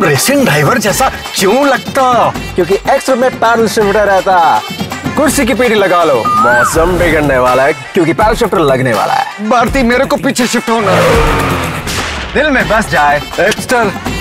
तुम racing driver जैसा क्यों लगता? क्योंकि एक्स में पैडल शिफ्टर रहता। कुर्सी की पीढ़ी लगा लो, मौसम बिगड़ने वाला है क्योंकि पैडल शिफ्टर लगने वाला है। भारती मेरे को पीछे शिफ्ट होना। दिल में बस जाए। एक्स्टर